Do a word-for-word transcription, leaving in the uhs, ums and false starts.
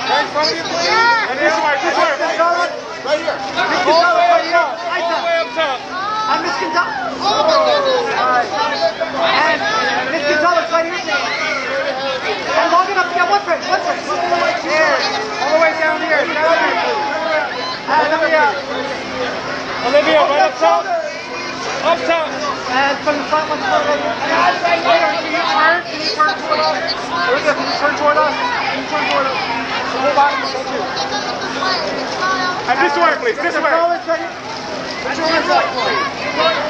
Right in front of you, please. And this way, this way. Right here. Miss González, right here. All the way up top. And Miss González. And Miss González, right here. And long enough to get one foot, one foot. Here. All the way down here. Down here, please. And Olivia. Olivia, right up top. Up top. And from the front, one foot. And right here. Can you turn? Can you turn toward us? Olivia, can you turn toward us? Can you turn toward us? Hold on. Thank you. And this way, please. This way. Put your hands up, please.